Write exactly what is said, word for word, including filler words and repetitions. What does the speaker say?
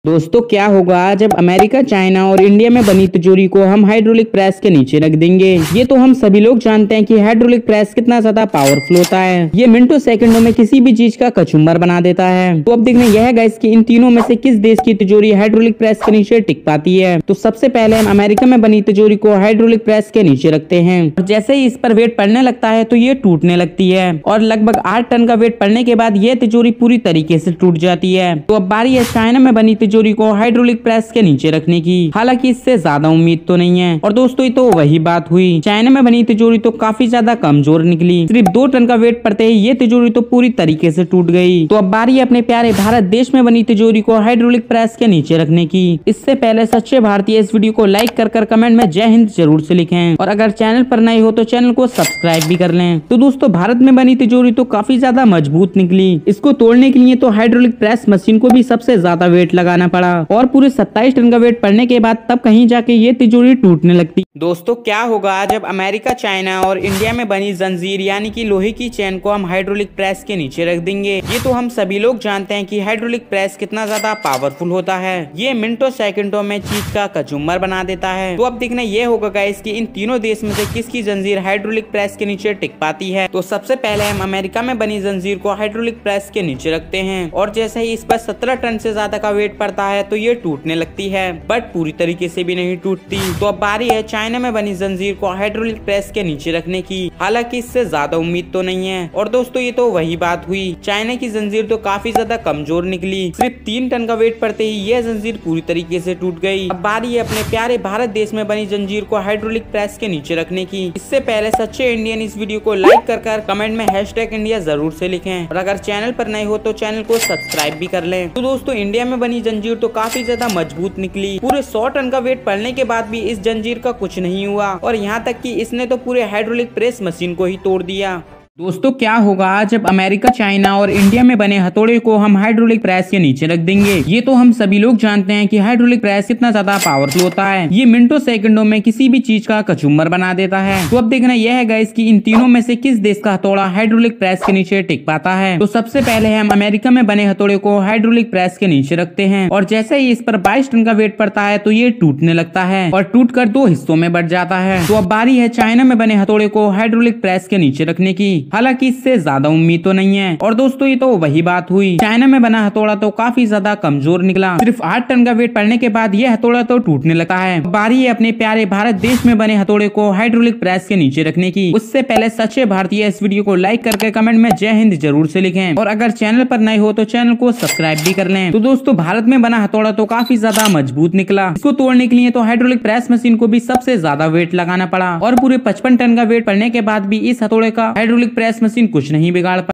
दोस्तों क्या होगा जब अमेरिका, चाइना और इंडिया में बनी तिजोरी को हम हाइड्रोलिक प्रेस के नीचे रख देंगे। ये तो हम सभी लोग जानते हैं कि हाइड्रोलिक प्रेस कितना ज्यादा पावरफुल होता है। ये मिनटों सेकंडों में किसी भी चीज का कचुम्बर बना देता है। तो अब देखना यह है गाइस कि इन तीनों में से किस देश की तिजोरी हाइड्रोलिक प्रेस के नीचे टिक पाती है। तो सबसे पहले हम अमेरिका में बनी तिजोरी को हाइड्रोलिक प्रेस के नीचे रखते हैं और जैसे ही इस पर वेट पड़ने लगता है तो ये टूटने लगती है और लगभग आठ टन का वेट पड़ने के बाद ये तिजोरी पूरी तरीके से टूट जाती है। तो अब बारी है चाइना में बनी तिजोरी को हाइड्रोलिक प्रेस के नीचे रखने की। हालांकि इससे ज्यादा उम्मीद तो नहीं है। और दोस्तों ये तो वही बात हुई, चाइना में बनी तिजोरी तो काफी ज्यादा कमजोर निकली। सिर्फ दो टन का वेट पड़ते ही ये तिजोरी तो पूरी तरीके से टूट गई। तो अब बारी है अपने प्यारे भारत देश में बनी तिजोरी को हाइड्रोलिक प्रेस के नीचे रखने की। इससे पहले सच्चे भारतीय इस वीडियो को लाइक कर कर कमेंट में जय हिंद जरूर से लिखें और अगर चैनल पर नए हो तो चैनल को सब्सक्राइब भी कर लें। तो दोस्तों भारत में बनी तिजोरी तो काफी ज्यादा मजबूत निकली। इसको तोड़ने के लिए तो हाइड्रोलिक प्रेस मशीन को भी सबसे ज्यादा वेट लगाना पड़ा और पूरे सत्ताईस टन का वेट पड़ने के बाद तब कहीं जाके ये तिजोरी टूटने लगती। दोस्तों क्या होगा जब अमेरिका, चाइना और इंडिया में बनी जंजीर यानी कि लोहे की चेन को हम हाइड्रोलिक प्रेस के नीचे रख देंगे। ये तो हम सभी लोग जानते हैं कि हाइड्रोलिक प्रेस कितना ज्यादा पावरफुल होता है। ये मिनटों सेकंडों में चीज का कचुम्बर बना देता है। तो अब देखना ये होगा गाइस कि इन तीनों देश में से किसकी जंजीर हाइड्रोलिक प्रेस के नीचे टिक पाती है। तो सबसे पहले हम अमेरिका में बनी जंजीर को हाइड्रोलिक प्रेस के नीचे रखते हैं और जैसे ही इस पर सत्रह टन से ज्यादा का वेट पड़ता है तो ये टूटने लगती है, बट पूरी तरीके से भी नहीं टूटती। तो अब बारी है चाइना में बनी जंजीर को हाइड्रोलिक प्रेस के नीचे रखने की। हालांकि इससे ज्यादा उम्मीद तो नहीं है। और दोस्तों ये तो वही बात हुई, चाइना की जंजीर तो काफी ज्यादा कमजोर निकली। सिर्फ तीन टन का वेट पड़ते ही यह जंजीर पूरी तरीके से टूट गई। अब बारी है अपने प्यारे भारत देश में बनी जंजीर को हाइड्रोलिक प्रेस के नीचे रखने की। इससे पहले सच्चे इंडियन इस वीडियो को लाइक कर कर कमेंट में हैशटैग इंडिया जरूर से लिखें और अगर चैनल पर नए हो तो चैनल को सब्सक्राइब भी कर लें। तो दोस्तों इंडिया में बनी जंजीर तो काफी ज्यादा मजबूत निकली। पूरे सौ टन का वेट पड़ने के बाद भी इस जंजीर का कुछ नहीं हुआ और यहाँ तक कि इसने तो पूरे हाइड्रोलिक प्रेस मशीन को ही तोड़ दिया। दोस्तों क्या होगा जब अमेरिका, चाइना और इंडिया में बने हथौड़े को हम हाइड्रोलिक प्रेस के नीचे रख देंगे। ये तो हम सभी लोग जानते हैं कि हाइड्रोलिक प्रेस कितना ज्यादा पावरफुल होता है। ये मिनटों सेकंडों में किसी भी चीज का कचुम्बर बना देता है। तो अब देखना यह है गाइस कि इन तीनों में से किस देश का हथौड़ा हाइड्रोलिक प्रेस के नीचे टिक पाता है। तो सबसे पहले हम अमेरिका में बने हथौड़े को हाइड्रोलिक प्रेस के नीचे रखते हैं और जैसे ही इस पर बाईस टन का वेट पड़ता है तो ये टूटने लगता है और टूट कर दो हिस्सों में बढ़ जाता है। तो अब बारी है चाइना में बने हथौड़े को हाइड्रोलिक प्रेस के नीचे रखने की। हालांकि इससे ज्यादा उम्मीद तो नहीं है। और दोस्तों ये तो वही बात हुई, चाइना में बना हथौड़ा तो काफी ज्यादा कमजोर निकला। सिर्फ आठ टन का वेट पड़ने के बाद यह हथौड़ा तो टूटने लगता है। बारी है अपने प्यारे भारत देश में बने हथौड़े को हाइड्रोलिक प्रेस के नीचे रखने की। उससे पहले सच्चे भारतीय इस वीडियो को लाइक करके कमेंट में जय हिंद जरूर से लिखें और अगर चैनल पर नए हो तो चैनल को सब्सक्राइब भी कर लें। तो दोस्तों भारत में बना हथौड़ा तो काफी ज्यादा मजबूत निकला। इसको तोड़ने के लिए तो हाइड्रोलिक प्रेस मशीन को भी सबसे ज्यादा वेट लगाना पड़ा और पूरे पचपन टन का वेट पड़ने के बाद भी इस हथौड़े का हाइड्रोलिक प्रेस मशीन कुछ नहीं बिगाड़